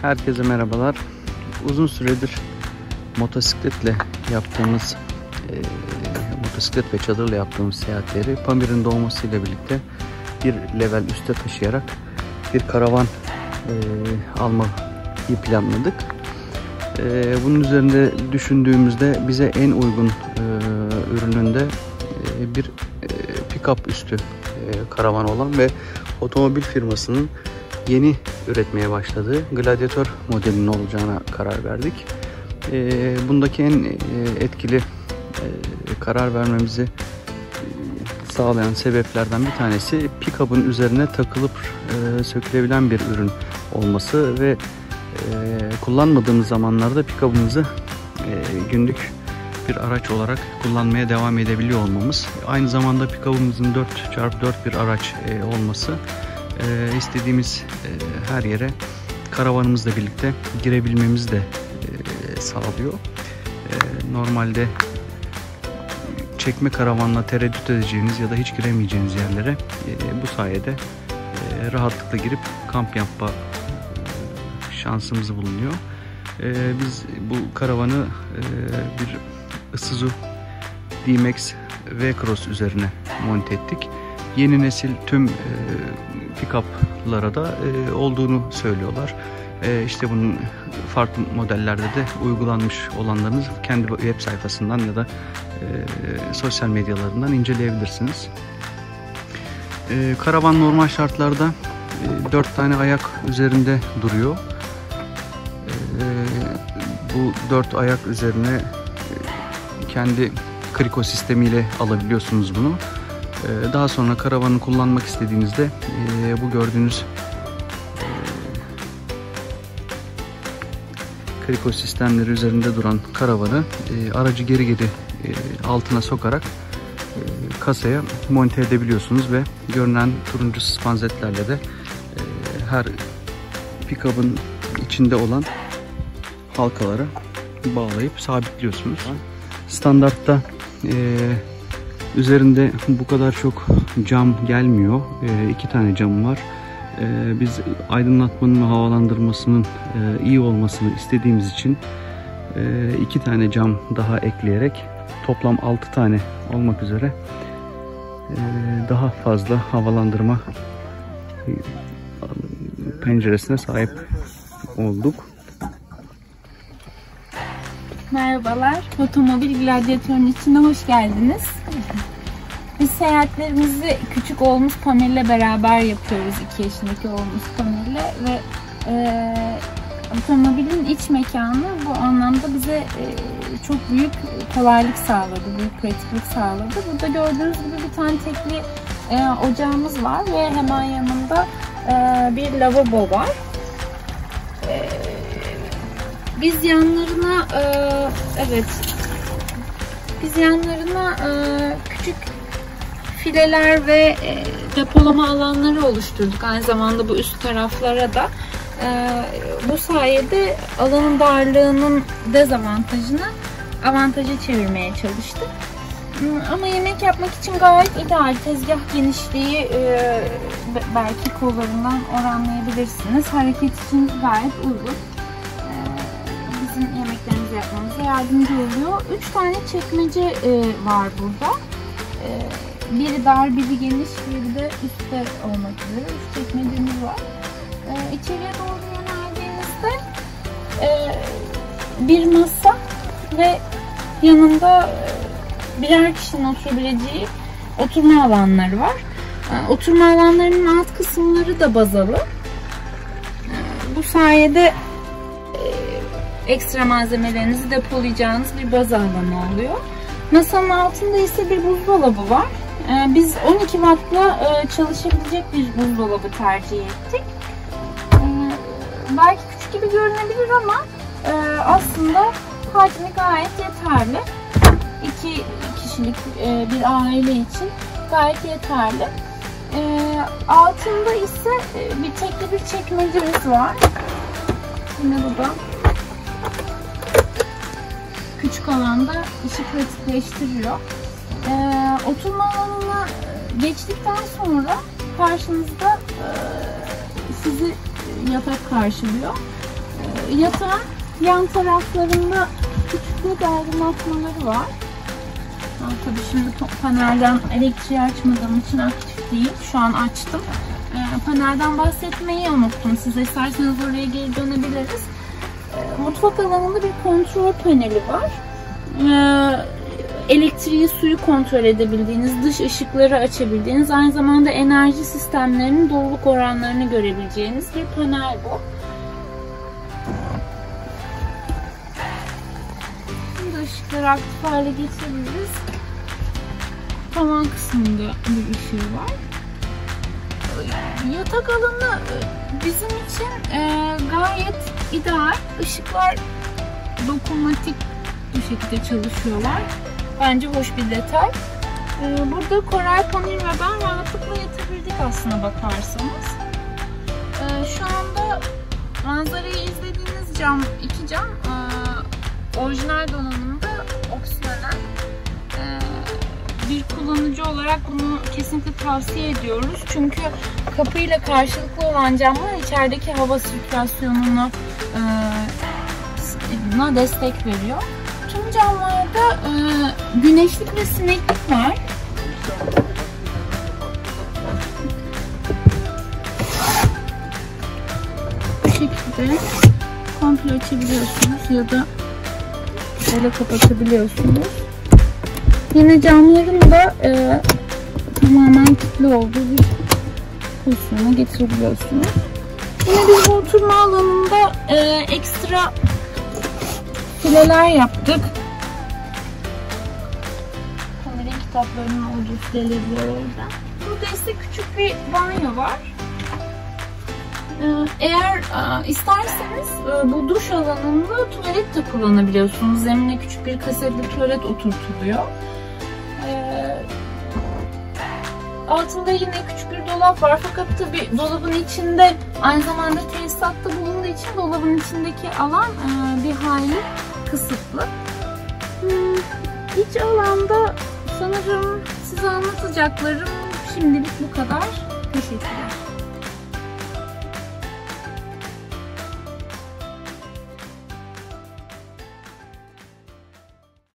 Herkese merhabalar. Uzun süredir motosikletle yaptığımız, motosiklet ve çadırla yaptığımız seyahatleri Pamir'in doğmasıyla birlikte bir level üste taşıyarak bir karavan almayı planladık. Bunun üzerinde düşündüğümüzde bize en uygun ürününde bir pick-up üstü karavan olan ve otomobil firmasının yeni üretmeye başladığı Gladiator modelinin olacağına karar verdik. Bundaki en etkili karar vermemizi sağlayan sebeplerden bir tanesi pick-up'ın üzerine takılıp sökülebilen bir ürün olması ve kullanmadığımız zamanlarda pick-up'ımızı günlük bir araç olarak kullanmaya devam edebiliyor olmamız. Aynı zamanda pick-up'ımızın 4x4 bir araç olması istediğimiz her yere karavanımızla birlikte girebilmemizi de sağlıyor. Normalde çekme karavanla tereddüt edeceğiniz ya da hiç giremeyeceğiniz yerlere bu sayede rahatlıkla girip kamp yapma şansımız bulunuyor. Biz bu karavanı bir Isuzu D-Max V-Cross üzerine monte ettik. Yeni nesil tüm pick-up'lara da olduğunu söylüyorlar. İşte bunun farklı modellerde de uygulanmış olanlarınız kendi web sayfasından ya da sosyal medyalarından inceleyebilirsiniz. Karavan normal şartlarda 4 tane ayak üzerinde duruyor. Bu 4 ayak üzerine kendi kriko sistemiyle alabiliyorsunuz bunu. Daha sonra karavanı kullanmak istediğinizde bu gördüğünüz kriko sistemleri üzerinde duran karavanı aracı geri altına sokarak kasaya monte edebiliyorsunuz ve görünen turuncu spanzetlerle de her pick-up'ın içinde olan halkaları bağlayıp sabitliyorsunuz. Standartta üzerinde bu kadar çok cam gelmiyor. 2 tane cam var. Biz aydınlatmanın ve havalandırmasının iyi olmasını istediğimiz için 2 tane cam daha ekleyerek toplam 6 tane olmak üzere daha fazla havalandırma penceresine sahip olduk. Merhabalar, Otomobil Gladiator'un içine hoş geldiniz. Biz seyahatlerimizi küçük oğlumuz Pamir'le beraber yapıyoruz, 2 yaşındaki oğlumuz Pamir'le ve otomobilin iç mekanı bu anlamda bize çok büyük kolaylık sağladı, büyük pratiklik sağladı. Burada gördüğünüz gibi bir tane tekli ocağımız var ve hemen yanında bir lavabo var. Biz yanlarına küçük fileler ve depolama alanları oluşturduk. Aynı zamanda bu üst taraflara da bu sayede alanın darlığının dezavantajını avantaja çevirmeye çalıştık. Ama yemek yapmak için gayet ideal. Tezgah genişliği belki kollarından oranlayabilirsiniz. Hareket için gayet uygun. Bizim yemeklerimizi yapmamıza yardımcı oluyor. 3 tane çekmece var burada. Biri dar, biri geniş, biri de üstte olmak üzere 3 çekmecemiz var. İçeriye doğru yöneldiğinizde bir masa ve yanında birer kişinin oturabileceği oturma alanları var. Oturma alanlarının alt kısımları da bazalı. Bu sayede ekstra malzemelerinizi depolayacağınız bir baza alanı oluyor. Masanın altında ise bir buzdolabı var. Biz 12 wattla çalışabilecek bir buzdolabı tercih ettik. Belki küçük gibi görünebilir ama aslında hacmi gayet yeterli. 2 kişilik bir aile için gayet yeterli. Altında ise bir tekli bir çekmecemiz var. Yine burada küçük alanda işi pratikleştiriyor. Oturma alanına geçtikten sonra karşınızda sizi yatak karşılıyor. Yatağın yan taraflarında küçük bir aydınlatmaları var. Tabii şimdi panelden elektriği açmadığım için aktif değil. Şu an açtım. Panelden bahsetmeyi unuttum size. İsterseniz oraya geri dönebiliriz. Mutfak alanında bir kontrol paneli var. Elektriği, suyu kontrol edebildiğiniz, dış ışıkları açabildiğiniz, aynı zamanda enerji sistemlerinin doluluk oranlarını görebileceğiniz bir panel bu. Şimdi ışıkları aktif hale getirebiliriz. Tavan kısmında bir ışığı var. Yatak alanı bizim için gayet ideal. Işıklar dokunmatik bir şekilde çalışıyorlar. Bence hoş bir detay. Burada Koray, Panir ve ben rahatlıkla yatabildik aslına bakarsanız. Şu anda manzarayı izlediğiniz cam, iki cam orijinal donanımda opsiyonel. Bir kullanıcı olarak bunu kesinlikle tavsiye ediyoruz. Çünkü kapıyla karşılıklı olan camlar içerideki hava sirkülasyonuna destek veriyor. Tüm camlarda güneşlik ve sineklik var. Bu şekilde komple açabiliyorsunuz ya da böyle kapatabiliyorsunuz. Yine camların da tamamen kilitli olduğu bir pozisyona getirebiliyorsunuz. Yine biz bu oturma alanında ekstra fileler yaptık. Kameranın kitaplarının olduğu fileleri orada. Burada ise küçük bir banyo var. Eğer isterseniz bu duş alanında tuvalet de kullanabiliyorsunuz. Zemine küçük bir kasetli tuvalet oturtuluyor. Altında yine küçük bir dolap var, fakat tabi dolabın içinde aynı zamanda tesisatta bulunduğu için dolabın içindeki alan bir hayli kısıtlı. İç alanda sanırım size anlatacaklarım şimdilik bu kadar. Teşekkürler.